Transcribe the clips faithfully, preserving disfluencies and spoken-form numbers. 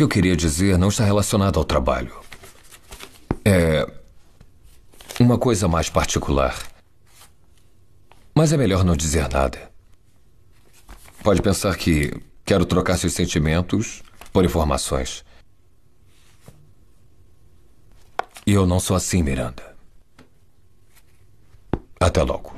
que eu queria dizer não está relacionado ao trabalho. É uma coisa mais particular. Mas é melhor não dizer nada. Pode pensar que quero trocar seus sentimentos por informações. E eu não sou assim, Miranda. Até logo.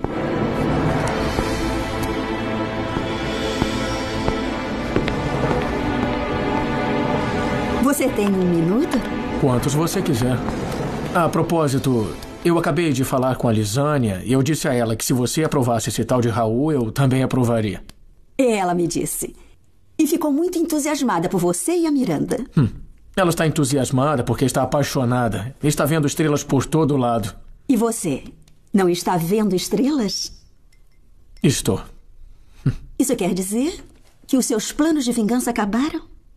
Você tem um minuto? Quantos você quiser. A propósito, eu acabei de falar com a Lisânia e eu disse a ela que se você aprovasse esse tal de Raul, eu também aprovaria. Ela me disse. E ficou muito entusiasmada por você e a Miranda. Hum. Ela está entusiasmada porque está apaixonada. Está vendo estrelas por todo lado. E você? Não está vendo estrelas? Estou. Isso quer dizer que os seus planos de vingança acabaram?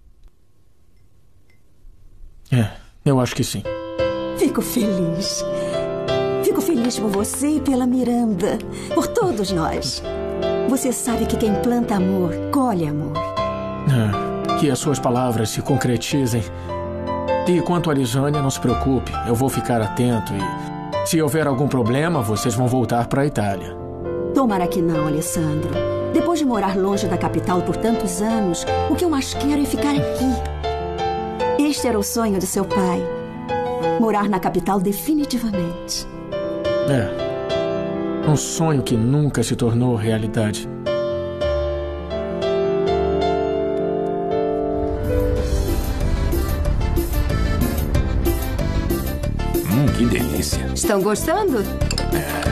É, eu acho que sim. Fico feliz. Fico feliz por você e pela Miranda. Por todos nós. Você sabe que quem planta amor, colhe amor. É, que as suas palavras se concretizem. E quanto a Lisânia, não se preocupe. Eu vou ficar atento e... se houver algum problema, vocês vão voltar para a Itália. Tomara que não, Alessandro. Depois de morar longe da capital por tantos anos, o que eu mais quero é ficar aqui. Este era o sonho de seu pai. Morar na capital definitivamente. É. Um sonho que nunca se tornou realidade. Hum, que delícia. Estão gostando? É.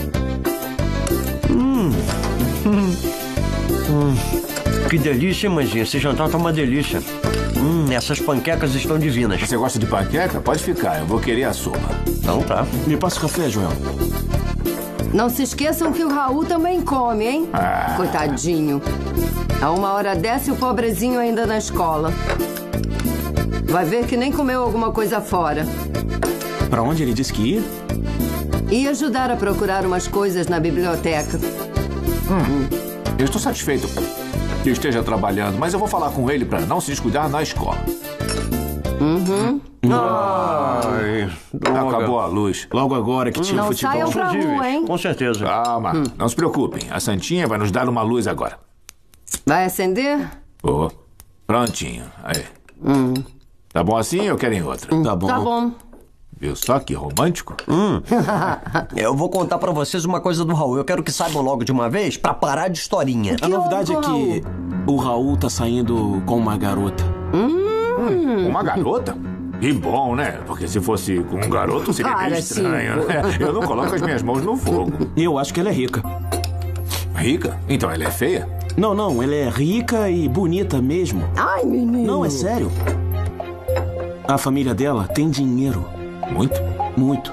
Hum. Hum. Hum. Que delícia, hein, mãezinha? Esse jantar tá uma delícia. Hum, essas panquecas estão divinas. Você gosta de panqueca? Pode ficar, eu vou querer a sopa. Então tá. Me passa o café, Joel. Não se esqueçam que o Raul também come, hein? Ah. Coitadinho. A uma hora dessa, o pobrezinho ainda na escola. Vai ver que nem comeu alguma coisa fora. Pra onde ele disse que ia? Ia ajudar a procurar umas coisas na biblioteca. Hum, eu estou satisfeito que esteja trabalhando, mas eu vou falar com ele para não se descuidar na escola. Uhum. Ai, acabou a luz. Logo agora que tinha não futebol. Saiam pra rua, hein? Com certeza. Calma, hum. não se preocupem. A Santinha vai nos dar uma luz agora. Vai acender? Oh, prontinho. Aí. Hum. Tá bom assim ou querem outra? Tá bom. Tá bom. Viu só que romântico? Hum. Eu vou contar pra vocês uma coisa do Raul. Eu quero que saibam logo de uma vez pra parar de historinha. A novidade é que o Raul tá saindo com uma garota. Hum. Uma garota? Que bom, né? Porque se fosse com um garoto seria Cara, meio estranho, sim. né? Eu não coloco as minhas mãos no fogo. Eu acho que ela é rica. Rica? Então ela é feia? Não, não. Ela é rica e bonita mesmo. Ai, menino. Não, é sério. A família dela tem dinheiro. Muito? Muito.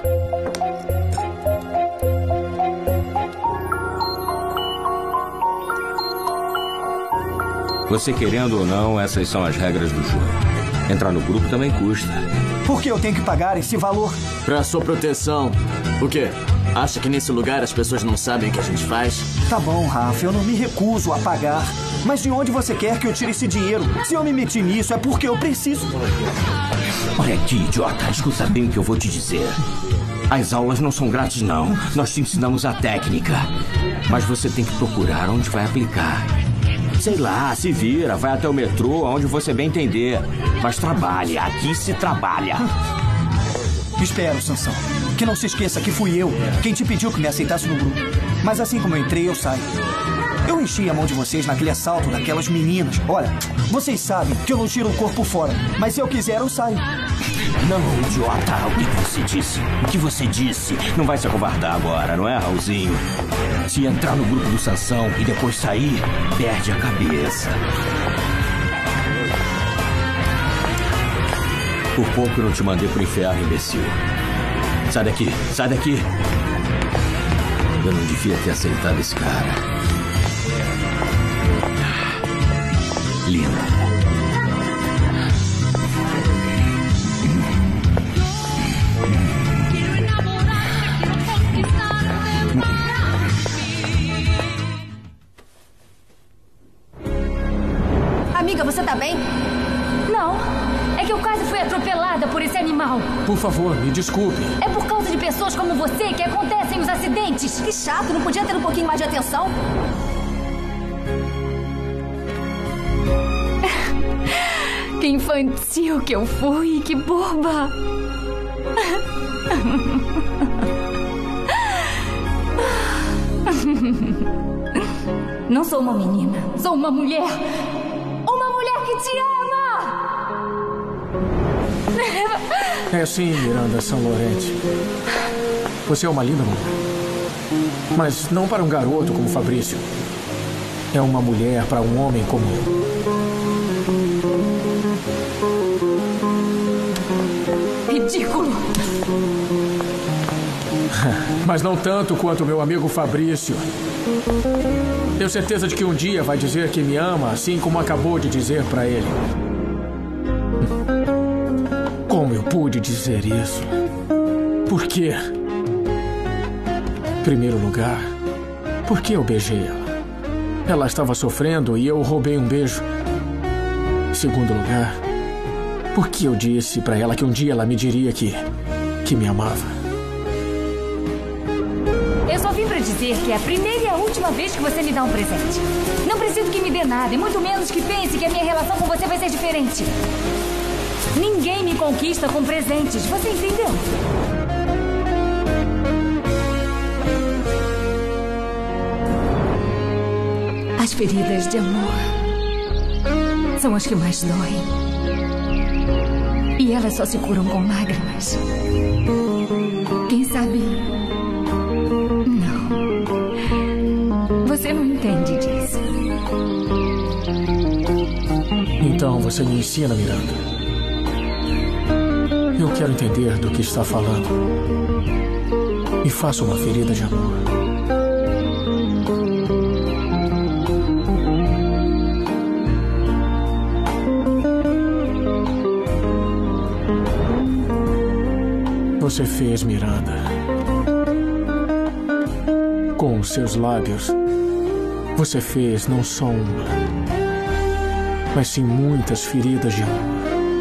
Você querendo ou não, essas são as regras do jogo. Entrar no grupo também custa. Por que eu tenho que pagar esse valor? Pra sua proteção. O quê? Acha que nesse lugar as pessoas não sabem o que a gente faz? Tá bom, Rafa, eu não me recuso a pagar. Mas de onde você quer que eu tire esse dinheiro? Se eu me meti nisso, é porque eu preciso. Olha aqui, idiota. Escuta bem o que eu vou te dizer. As aulas não são grátis, não. Nós te ensinamos a técnica. Mas você tem que procurar onde vai aplicar. Sei lá, se vira, vai até o metrô, onde você bem entender. Mas trabalha, aqui se trabalha. Espero, Sansão. Que não se esqueça que fui eu quem te pediu que me aceitasse no grupo. Mas assim como eu entrei, eu saio. Eu enchi a mão de vocês naquele assalto daquelas meninas. Olha, vocês sabem que eu não tiro o corpo fora. Mas se eu quiser, eu saio. Não, idiota. O que você disse? O que você disse? Não vai se acovardar agora, não é, Raulzinho? Se entrar no grupo do Sansão e depois sair, perde a cabeça. Por pouco eu não te mandei pro inferno, imbecil. Sai daqui, sai daqui. Eu não devia ter aceitado esse cara. Linda. Amiga, você tá bem? Não. mal. Por favor, me desculpe. É por causa de pessoas como você que acontecem os acidentes. Que chato, não podia ter um pouquinho mais de atenção? Que infantil que eu fui, que boba. Não sou uma menina, sou uma mulher. Uma mulher que te ama! É sim, Miranda São Laurenti. Você é uma linda mulher. Mas não para um garoto como Fabrício. É uma mulher para um homem como eu. Ridículo! Mas não tanto quanto meu amigo Fabrício. Tenho certeza de que um dia vai dizer que me ama, assim como acabou de dizer para ele. Como eu pude dizer isso? Por quê? Em primeiro lugar, por que eu beijei ela? Ela estava sofrendo e eu roubei um beijo. Em segundo lugar, por que eu disse para ela que um dia ela me diria que, que me amava? Eu só vim pra dizer que é a primeira e a última vez que você me dá um presente. Não preciso que me dê nada, e muito menos que pense que a minha relação com você vai ser diferente. Ninguém me conquista com presentes, você entendeu? As feridas de amor são as que mais doem. E elas só se curam com lágrimas. Quem sabe... Você não entende disso. Então você me ensina, Miranda. Eu quero entender do que está falando. Me faça uma ferida de amor. Você fez, Miranda. Com os seus lábios, você fez não só uma, mas sim muitas feridas de amor.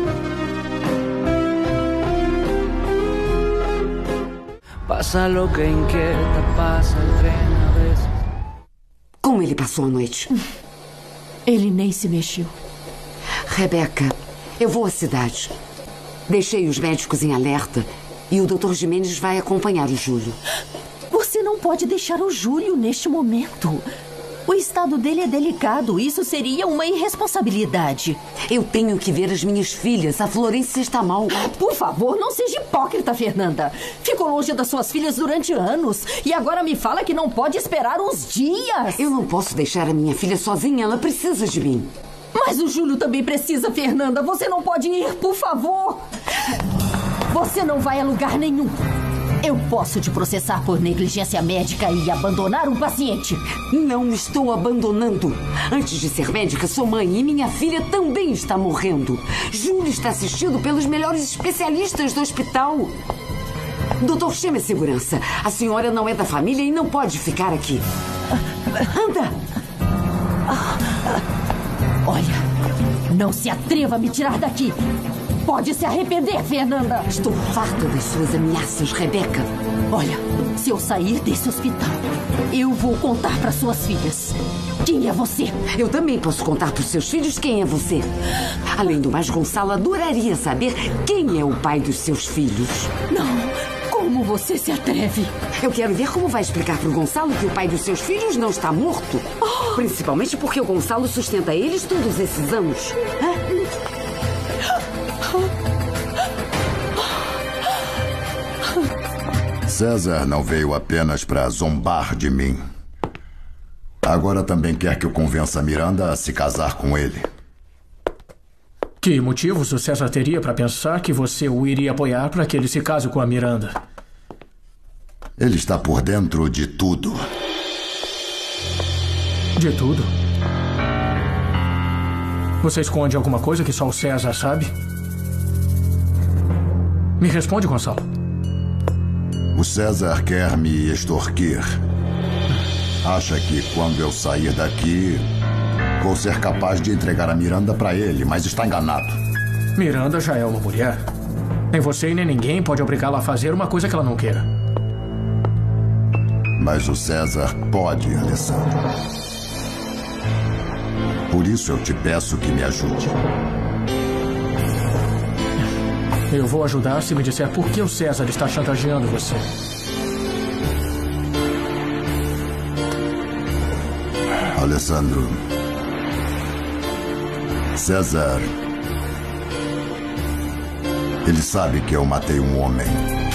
Passa lo que inquieta, passa o tren a vezes. Como ele passou a noite? Ele nem se mexeu. Rebeca, eu vou à cidade. Deixei os médicos em alerta e o doutor Jimenez vai acompanhar o Júlio. Você não pode deixar o Júlio neste momento. O estado dele é delicado. Isso seria uma irresponsabilidade. Eu tenho que ver as minhas filhas. A Florência está mal. Por favor, não seja hipócrita, Fernanda. Ficou longe das suas filhas durante anos. E agora me fala que não pode esperar uns dias. Eu não posso deixar a minha filha sozinha. Ela precisa de mim. Mas o Júlio também precisa, Fernanda. Você não pode ir, por favor. Você não vai a lugar nenhum. Eu posso te processar por negligência médica e abandonar um paciente. Não estou abandonando. Antes de ser médica, sou mãe e minha filha também está morrendo. Júlio está assistido pelos melhores especialistas do hospital. Doutor, chame a segurança. A senhora não é da família e não pode ficar aqui. Anda! Olha, não se atreva a me tirar daqui. Pode se arrepender, Fernanda. Estou farta das suas ameaças, Rebeca. Olha, se eu sair desse hospital, eu vou contar para suas filhas. Quem é você? Eu também posso contar para os seus filhos quem é você. Além do mais, Gonçalo adoraria saber quem é o pai dos seus filhos. Não. Como você se atreve? Eu quero ver como vai explicar para o Gonçalo que o pai dos seus filhos não está morto. Oh. Principalmente porque o Gonçalo sustenta eles todos esses anos. César não veio apenas para zombar de mim. Agora também quer que eu convença a Miranda a se casar com ele. Que motivos o César teria para pensar que você o iria apoiar para que ele se case com a Miranda? Ele está por dentro de tudo. De tudo? Você esconde alguma coisa que só o César sabe? Me responde, Gonçalo. O César quer me extorquir. Acha que quando eu sair daqui, vou ser capaz de entregar a Miranda para ele, mas está enganado. Miranda já é uma mulher. Nem você e nem ninguém pode obrigá-la a fazer uma coisa que ela não queira. Mas o César pode, Alessandro. Por isso eu te peço que me ajude. Eu vou ajudar se me disser por que o César está chantageando você. Alessandro. César. Ele sabe que eu matei um homem.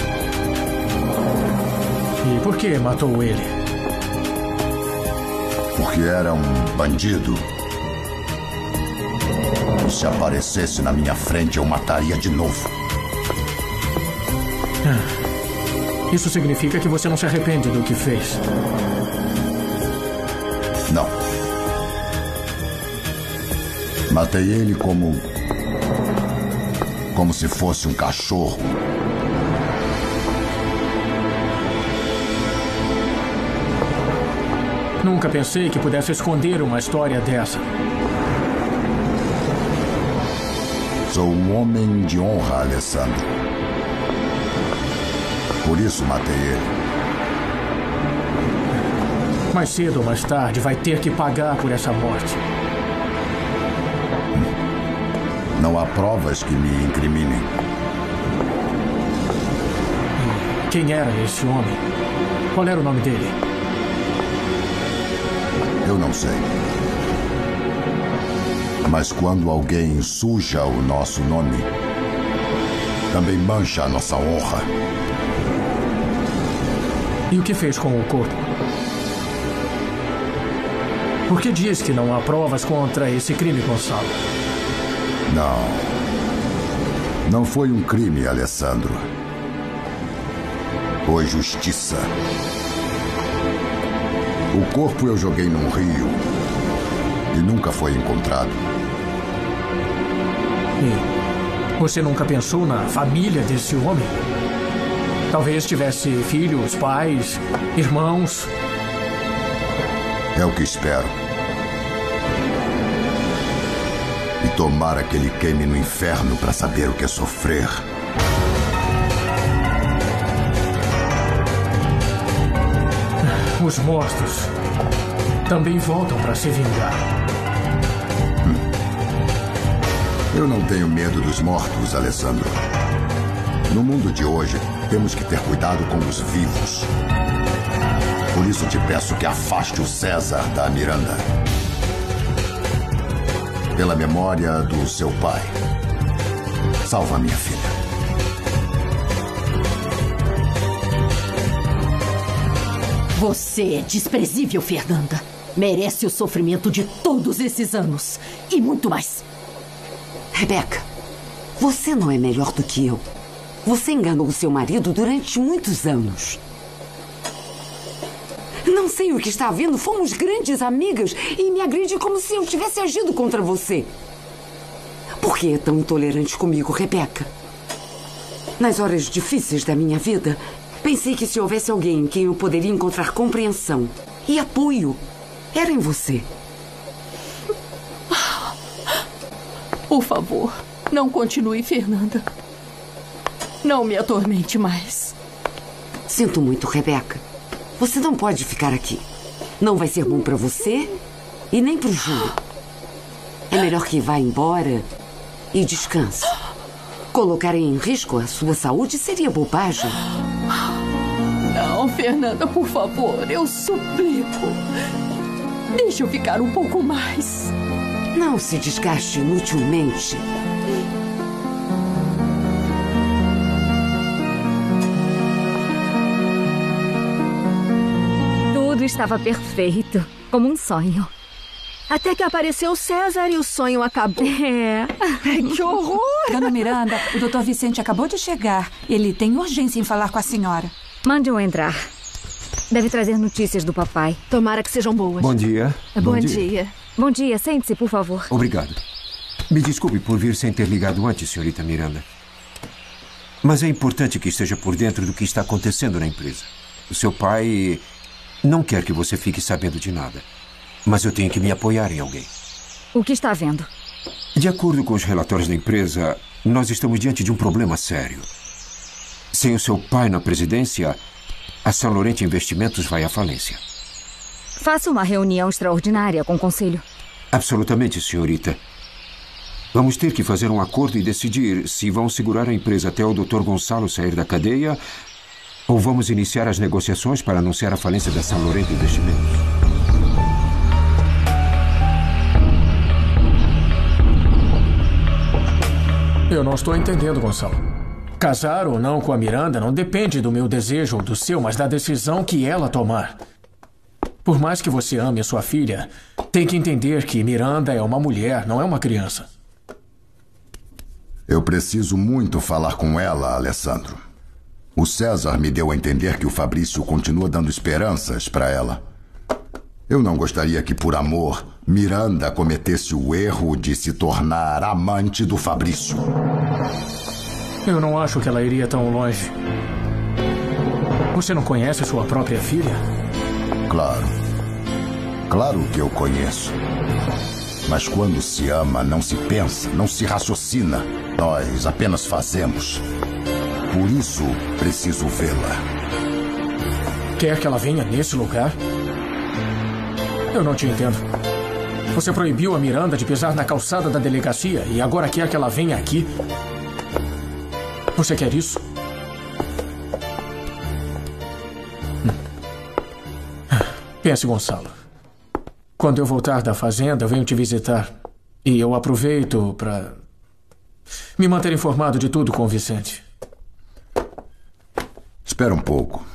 E por que matou ele? Porque era um bandido. E se aparecesse na minha frente, eu mataria de novo. Ah, isso significa que você não se arrepende do que fez? Não. Matei ele como... como se fosse um cachorro. Nunca pensei que pudesse esconder uma história dessa. Sou um homem de honra, Alessandro. Por isso matei ele. Mais cedo ou mais tarde vai ter que pagar por essa morte. Não há provas que me incriminem. Quem era esse homem? Qual era o nome dele? Eu não sei. Mas quando alguém suja o nosso nome, também mancha a nossa honra. E o que fez com o corpo? Por que diz que não há provas contra esse crime, Gonçalo? Não. Não foi um crime, Alessandro. Foi justiça. O corpo eu joguei num rio e nunca foi encontrado. E você nunca pensou na família desse homem? Talvez tivesse filhos, pais, irmãos. É o que espero. E tomara que ele queime no inferno para saber o que é sofrer. Os mortos também voltam para se vingar. Hum. Eu não tenho medo dos mortos, Alessandro. No mundo de hoje, temos que ter cuidado com os vivos. Por isso te peço que afaste o César da Miranda. Pela memória do seu pai. Salva minha filha. Você é desprezível, Fernanda. Merece o sofrimento de todos esses anos. E muito mais. Rebeca, você não é melhor do que eu. Você enganou seu marido durante muitos anos. Não sei o que está havendo. Fomos grandes amigas e me agride como se eu tivesse agido contra você. Por que é tão intolerante comigo, Rebeca? Nas horas difíceis da minha vida, pensei que se houvesse alguém em quem eu poderia encontrar compreensão e apoio, era em você. Por favor, não continue, Fernanda. Não me atormente mais. Sinto muito, Rebeca. Você não pode ficar aqui. Não vai ser bom para você e nem para o Júlio. É melhor que vá embora e descanse. Colocar em risco a sua saúde seria bobagem. Não, Fernanda, por favor, eu suplico. Deixe eu ficar um pouco mais. Não se desgaste inutilmente. Tudo estava perfeito, como um sonho. Até que apareceu o César e o sonho acabou. É. Que horror! Dona Miranda, o doutor Vicente acabou de chegar. Ele tem urgência em falar com a senhora. Mande-o entrar. Deve trazer notícias do papai. Tomara que sejam boas. Bom dia. Bom, Bom dia. dia. Bom dia. Sente-se, por favor. Obrigado. Me desculpe por vir sem ter ligado antes, senhorita Miranda. Mas é importante que esteja por dentro do que está acontecendo na empresa. O seu pai não quer que você fique sabendo de nada. Mas eu tenho que me apoiar em alguém. O que está vendo? De acordo com os relatórios da empresa, nós estamos diante de um problema sério. Sem o seu pai na presidência, a São Laurent Investimentos vai à falência. Faça uma reunião extraordinária com o conselho. Absolutamente, senhorita. Vamos ter que fazer um acordo e decidir se vão segurar a empresa até o doutor Gonçalo sair da cadeia ou vamos iniciar as negociações para anunciar a falência da São Laurent Investimentos. Eu não estou entendendo, Gonçalo. Casar ou não com a Miranda não depende do meu desejo ou do seu, mas da decisão que ela tomar. Por mais que você ame a sua filha, tem que entender que Miranda é uma mulher, não é uma criança. Eu preciso muito falar com ela, Alessandro. O César me deu a entender que o Fabrício continua dando esperanças para ela. Eu não gostaria que, por amor, Miranda cometesse o erro de se tornar amante do Fabrício. Eu não acho que ela iria tão longe. Você não conhece sua própria filha? Claro. Claro que eu conheço. Mas quando se ama, não se pensa, não se raciocina. Nós apenas fazemos. Por isso, preciso vê-la. Quer que ela venha nesse lugar? Eu não te entendo. Você proibiu a Miranda de pisar na calçada da delegacia e agora quer que ela venha aqui? Você quer isso? Pense, Gonçalo. Quando eu voltar da fazenda, eu venho te visitar. E eu aproveito para me manter informado de tudo com o Vicente. Espera um pouco.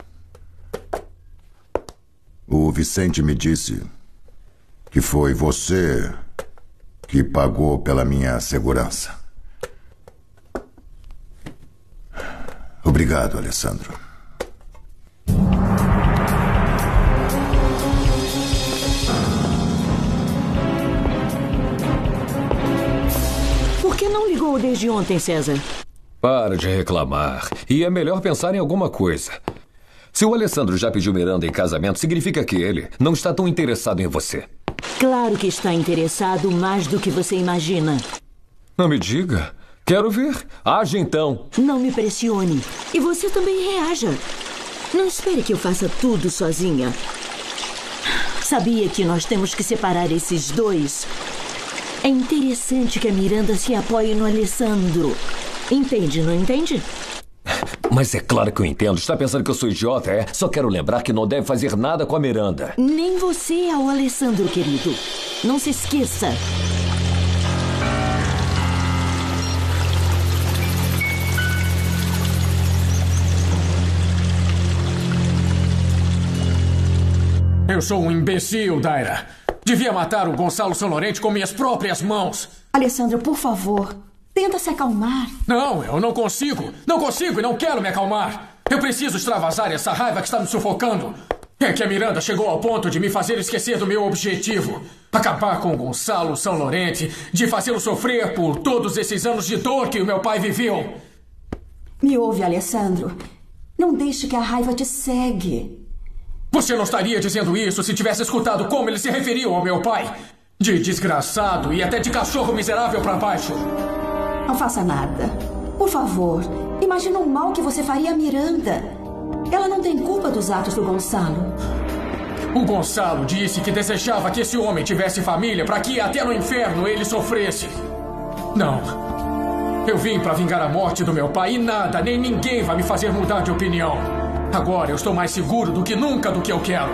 O Vicente me disse que foi você que pagou pela minha segurança. Obrigado, Alessandro. Por que não ligou desde ontem, César? Para de reclamar. E é melhor pensar em alguma coisa. Se o Alessandro já pediu Miranda em casamento, significa que ele não está tão interessado em você. Claro que está interessado mais do que você imagina. Não me diga. Quero ver. Age então. Não me pressione. E você também reaja. Não espere que eu faça tudo sozinha. Sabia que nós temos que separar esses dois? É interessante que a Miranda se apoie no Alessandro. Entende, não entende? Mas é claro que eu entendo. Está pensando que eu sou idiota, é? Só quero lembrar que não deve fazer nada com a Miranda. Nem você é o Alessandro, querido. Não se esqueça. Eu sou um imbecil, Daira. Devia matar o Gonçalo São Laurent com minhas próprias mãos. Alessandro, por favor, tenta se acalmar. Não, eu não consigo. Não consigo e não quero me acalmar. Eu preciso extravasar essa raiva que está me sufocando. É que a Miranda chegou ao ponto de me fazer esquecer do meu objetivo. Acabar com o Gonçalo São Laurent, de fazê-lo sofrer por todos esses anos de dor que o meu pai viveu. Me ouve, Alessandro. Não deixe que a raiva te cegue. Você não estaria dizendo isso se tivesse escutado como ele se referiu ao meu pai. De desgraçado e até de cachorro miserável para baixo. Não faça nada. Por favor, imagina o mal que você faria a Miranda. Ela não tem culpa dos atos do Gonçalo. O Gonçalo disse que desejava que esse homem tivesse família para que até no inferno ele sofresse. Não. Eu vim para vingar a morte do meu pai e nada, nem ninguém vai me fazer mudar de opinião. Agora eu estou mais seguro do que nunca do que eu quero.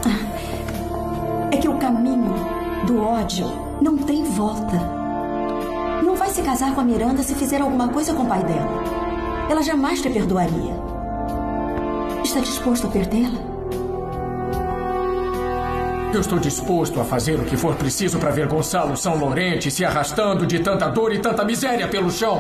É que o caminho do ódio não tem volta. Não vai se casar com a Miranda se fizer alguma coisa com o pai dela. Ela jamais te perdoaria. Está disposto a perdê-la? Eu estou disposto a fazer o que for preciso para ver Gonçalo São Laurent se arrastando de tanta dor e tanta miséria pelo chão.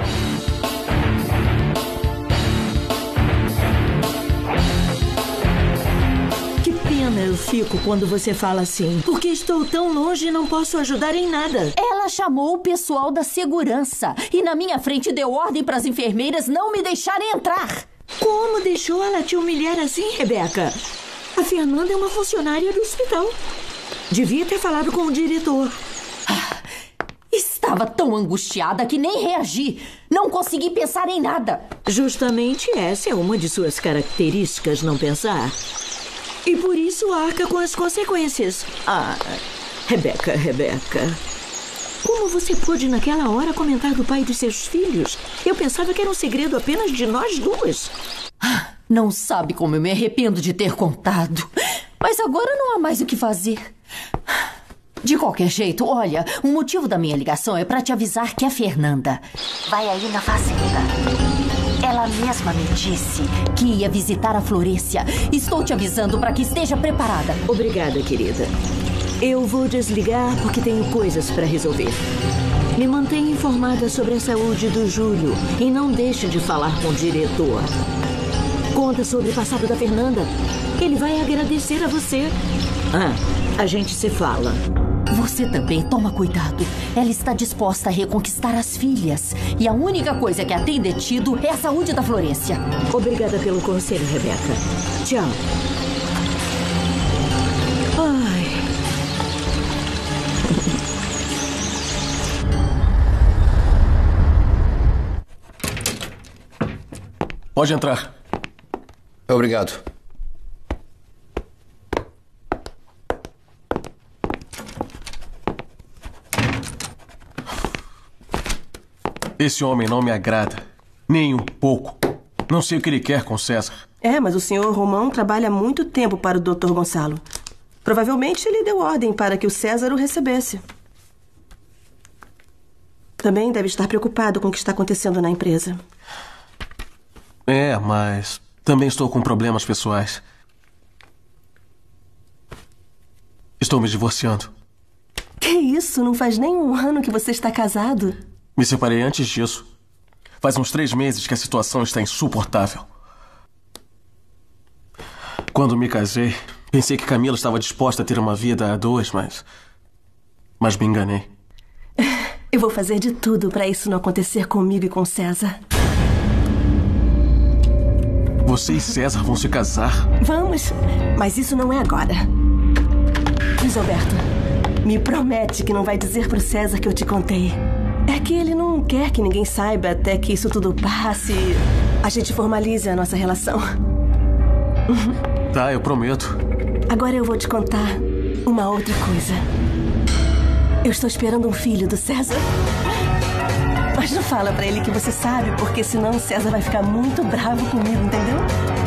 Eu fico quando você fala assim, porque estou tão longe e não posso ajudar em nada. Ela chamou o pessoal da segurança e na minha frente deu ordem para as enfermeiras não me deixarem entrar. Como deixou ela te humilhar assim, Rebeca? A Fernanda é uma funcionária do hospital. Devia ter falado com o diretor. Ah, está Estava tão angustiada que nem reagi. Não consegui pensar em nada. Justamente essa é uma de suas características, não pensar. E por isso arca com as consequências. Ah, Rebeca, Rebeca. Como você pôde naquela hora comentar do pai dos seus filhos? Eu pensava que era um segredo apenas de nós duas. Não sabe como eu me arrependo de ter contado. Mas agora não há mais o que fazer. De qualquer jeito, olha, o motivo da minha ligação é para te avisar que a Fernanda vai aí na fazenda. Ela mesma me disse que ia visitar a Florécia. Estou te avisando para que esteja preparada. Obrigada, querida. Eu vou desligar porque tenho coisas para resolver. Me mantenha informada sobre a saúde do Júlio e não deixe de falar com o diretor. Conta sobre o passado da Fernanda. Ele vai agradecer a você. Ah, a gente se fala. Você também toma cuidado. Ela está disposta a reconquistar as filhas. E a única coisa que a tem detido é a saúde da Florécia. Obrigada pelo conselho, Rebeca. Tchau. Ai. Pode entrar. Obrigado. Esse homem não me agrada. Nem um pouco. Não sei o que ele quer com César. É, mas o senhor Romão trabalha há muito tempo para o doutor Gonçalo. Provavelmente ele deu ordem para que o César o recebesse. Também deve estar preocupado com o que está acontecendo na empresa. É, mas também estou com problemas pessoais. Estou me divorciando. Que isso? Não faz nem um ano que você está casado. Me separei antes disso. Faz uns três meses que a situação está insuportável. Quando me casei, pensei que Camila estava disposta a ter uma vida a dois, mas... Mas me enganei. Eu vou fazer de tudo para isso não acontecer comigo e com César. Você e César vão se casar? Vamos, mas isso não é agora. Luiz Alberto, me promete que não vai dizer pro César que eu te contei. É que ele não quer que ninguém saiba até que isso tudo passe e a gente formalize a nossa relação. Tá, eu prometo. Agora eu vou te contar uma outra coisa. Eu estou esperando um filho do César. Mas não fala pra ele que você sabe, porque senão o César vai ficar muito bravo comigo, entendeu?